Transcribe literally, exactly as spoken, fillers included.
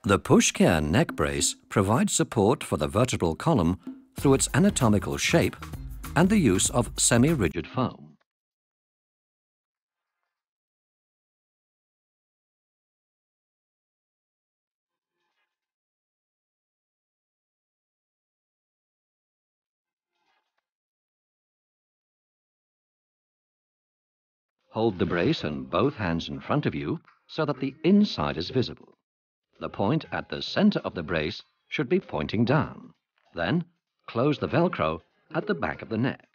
The pushcare neck brace provides support for the vertebral column through its anatomical shape and the use of semi-rigid foam. Hold the brace in both hands in front of you so that the inside is visible. The point at the center of the brace should be pointing down. Then, close the Velcro at the back of the neck.